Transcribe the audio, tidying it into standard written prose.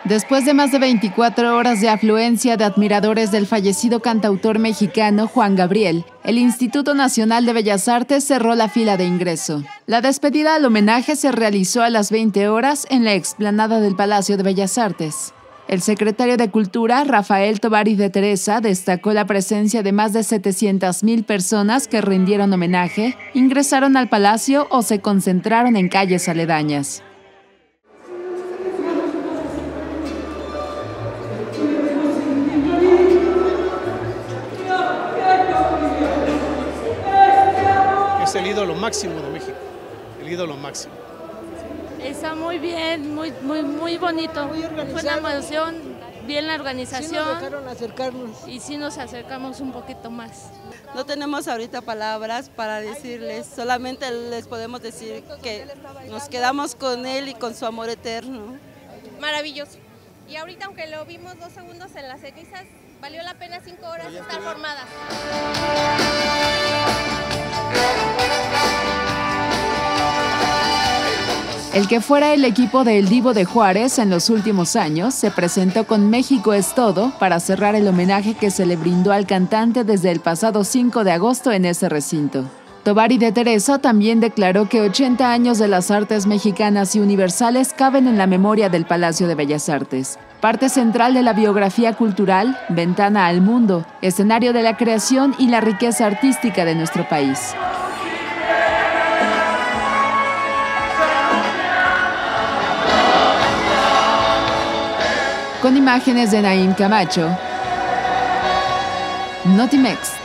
Después de más de 24 horas de afluencia de admiradores del fallecido cantautor mexicano Juan Gabriel, el Instituto Nacional de Bellas Artes cerró la fila de ingreso. La despedida al homenaje se realizó a las 20 horas en la explanada del Palacio de Bellas Artes. El secretario de Cultura, Rafael Tovar y de Teresa, destacó la presencia de más de 700,000 personas que rindieron homenaje, ingresaron al palacio o se concentraron en calles aledañas. Es el ídolo máximo de México, el ídolo máximo. Está muy bien, muy bonito. Fue una emoción, bien la organización. Sí nos dejaron acercarnos. Y sí nos acercamos un poquito más. No tenemos ahorita palabras para decirles, solamente les podemos decir que nos quedamos con él y con su amor eterno. Maravilloso. Y ahorita, aunque lo vimos 2 segundos en las cenizas, valió la pena 5 horas estar formadas. El que fuera el equipo de El Divo de Juárez en los últimos años se presentó con México es Todo para cerrar el homenaje que se le brindó al cantante desde el pasado 5 de agosto en ese recinto. Tovar y de Teresa también declaró que 80 años de las artes mexicanas y universales caben en la memoria del Palacio de Bellas Artes. Parte central de la biografía cultural, ventana al mundo, escenario de la creación y la riqueza artística de nuestro país. Con imágenes de Naim Camacho, Notimex.